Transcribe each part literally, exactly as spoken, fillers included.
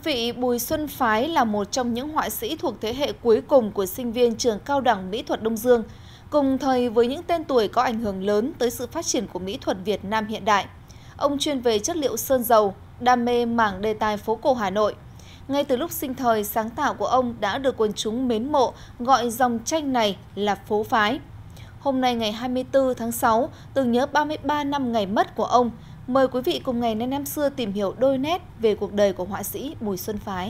vị, Bùi Xuân Phái là một trong những họa sĩ thuộc thế hệ cuối cùng của sinh viên trường Cao đẳng Mỹ thuật Đông Dương, cùng thời với những tên tuổi có ảnh hưởng lớn tới sự phát triển của mỹ thuật Việt Nam hiện đại. Ông chuyên về chất liệu sơn dầu, đam mê mảng đề tài phố cổ Hà Nội. Ngay từ lúc sinh thời, sáng tạo của ông đã được quần chúng mến mộ, gọi dòng tranh này là phố phái. Hôm nay ngày hai mươi tư tháng sáu, tưởng nhớ ba mươi ba năm ngày mất của ông, mời quý vị cùng ngày nay năm xưa tìm hiểu đôi nét về cuộc đời của họa sĩ Bùi Xuân Phái.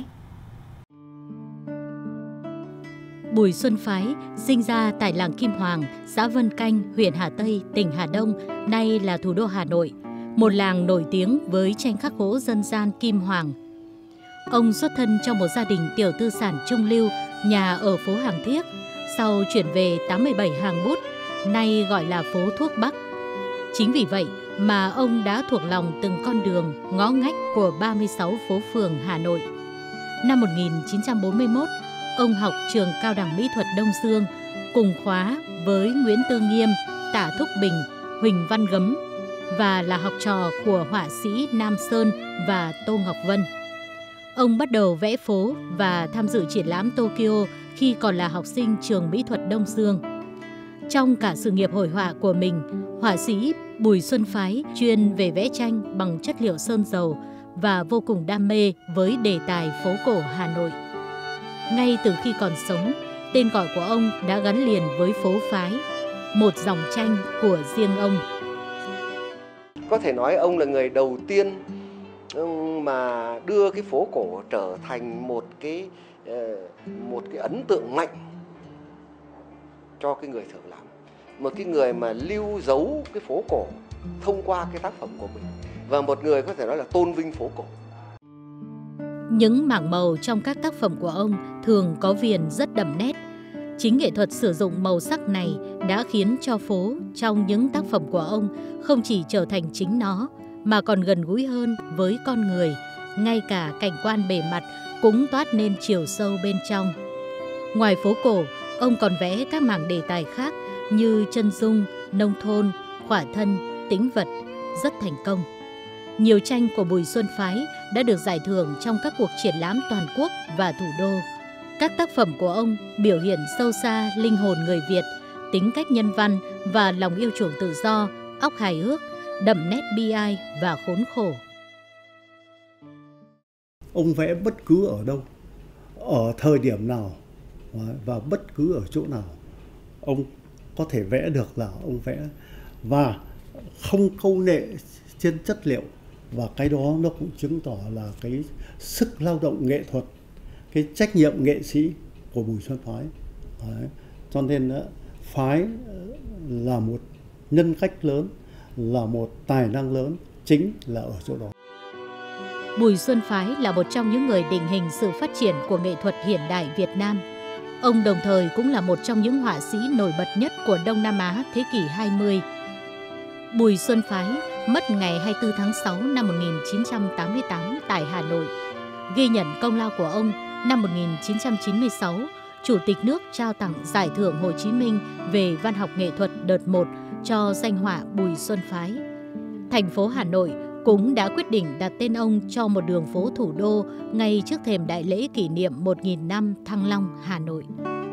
Bùi Xuân Phái sinh ra tại làng Kim Hoàng, xã Vân Canh, huyện Hà Tây, tỉnh Hà Đông, nay là thủ đô Hà Nội, một làng nổi tiếng với tranh khắc gỗ dân gian Kim Hoàng. Ông xuất thân trong một gia đình tiểu tư sản trung lưu, nhà ở phố Hàng Thiếc, sau chuyển về tám mươi bảy Hàng Bút, nay gọi là phố Thuốc Bắc. Chính vì vậy mà ông đã thuộc lòng từng con đường, ngõ ngách của ba mươi sáu phố phường Hà Nội. Năm một nghìn chín trăm bốn mươi mốt, ông học trường Cao đẳng Mỹ thuật Đông Dương, cùng khóa với Nguyễn Tư Nghiêm, Tả Thúc Bình, Huỳnh Văn Gấm và là học trò của họa sĩ Nam Sơn và Tô Ngọc Vân. Ông bắt đầu vẽ phố và tham dự triển lãm Tokyo khi còn là học sinh trường Mỹ thuật Đông Dương. Trong cả sự nghiệp hội họa của mình, họa sĩ Bùi Xuân Phái chuyên về vẽ tranh bằng chất liệu sơn dầu và vô cùng đam mê với đề tài phố cổ Hà Nội. Ngay từ khi còn sống, tên gọi của ông đã gắn liền với phố phái, một dòng tranh của riêng ông. Có thể nói ông là người đầu tiên mà đưa cái phố cổ trở thành một cái một cái ấn tượng mạnh cho cái người thợ làm, một cái người mà lưu dấu cái phố cổ thông qua cái tác phẩm của mình, và một người có thể nói là tôn vinh phố cổ. Những mảng màu trong các tác phẩm của ông thường có viền rất đậm nét. Chính nghệ thuật sử dụng màu sắc này đã khiến cho phố trong những tác phẩm của ông không chỉ trở thành chính nó, mà còn gần gũi hơn với con người, ngay cả cảnh quan bề mặt cũng toát nên chiều sâu bên trong. Ngoài phố cổ, ông còn vẽ các mảng đề tài khác như chân dung, nông thôn, khỏa thân, tĩnh vật, rất thành công. Nhiều tranh của Bùi Xuân Phái đã được giải thưởng trong các cuộc triển lãm toàn quốc và thủ đô. Các tác phẩm của ông biểu hiện sâu xa linh hồn người Việt, tính cách nhân văn và lòng yêu chuộng tự do, óc hài hước, đậm nét bi ai và khốn khổ. Ông vẽ bất cứ ở đâu, ở thời điểm nào và bất cứ ở chỗ nào, ông có thể vẽ được là ông vẽ, và không câu nệ trên chất liệu, và cái đó nó cũng chứng tỏ là cái sức lao động nghệ thuật, cái trách nhiệm nghệ sĩ của Bùi Xuân Phái. Đấy. Cho nên Phái là một nhân cách lớn, là một tài năng lớn, chính là ở chỗ đó. Bùi Xuân Phái là một trong những người định hình sự phát triển của nghệ thuật hiện đại Việt Nam. Ông đồng thời cũng là một trong những họa sĩ nổi bật nhất của Đông Nam Á thế kỷ hai mươi. Bùi Xuân Phái mất ngày hai mươi tư tháng sáu năm một nghìn chín trăm tám mươi tám tại Hà Nội. Ghi nhận công lao của ông, năm một nghìn chín trăm chín mươi sáu, Chủ tịch nước trao tặng Giải thưởng Hồ Chí Minh về văn học nghệ thuật đợt một cho danh họa Bùi Xuân Phái. Thành phố Hà Nội cũng đã quyết định đặt tên ông cho một đường phố thủ đô ngay trước thềm đại lễ kỷ niệm một nghìn năm Thăng Long, Hà Nội.